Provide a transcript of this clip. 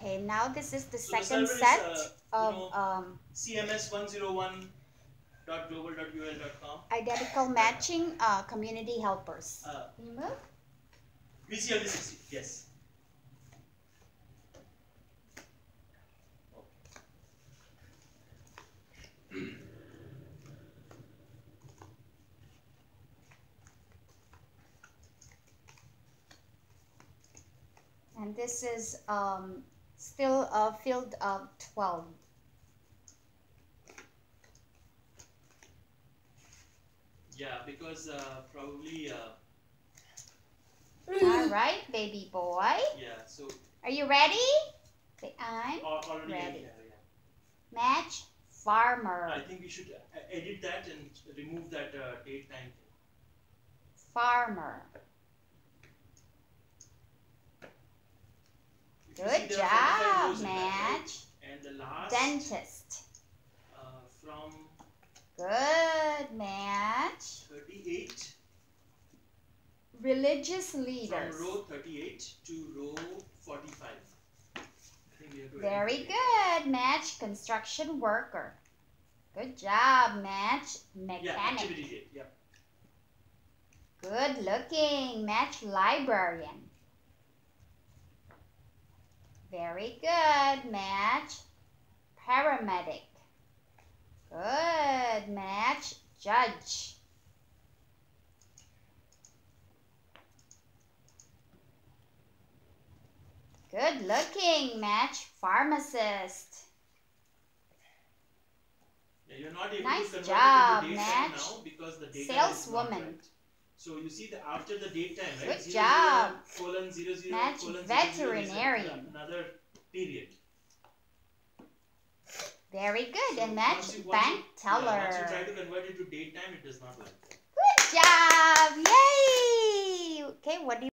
Okay, now this is the So the second server set is, of cms101.global.ul.com. identical matching community helpers. Can you move? VCLD 60, yes. And this is still field of 12. Yeah, because probably. All right, baby boy. Yeah, so. Are you ready? I'm already ready. yeah. Match farmer. I think we should edit that and remove that date time thing. Farmer. Good job, Match. And the last. Dentist. From. Good, Match. 38. Religious leaders. From row 38 to row 45. I think we have to Very good, Match. Construction worker. Good job, Match. Mechanic. Yeah, activity date. Yeah. Good looking, Match. Librarian. Very good, Match. Paramedic. Good, Match. Judge. Good looking, Match. Pharmacist. Yeah, you're not able nice to convert job, it into Match. now because the data Saleswoman. is not right. So you see the after the date time, right? Good job. 00:00 Match. 00 Veterinarian. Another period. Very good. So and Match. Bank teller. Yeah, once you try to convert it to date time, it does not like that. Good job. Yay. Okay, what do you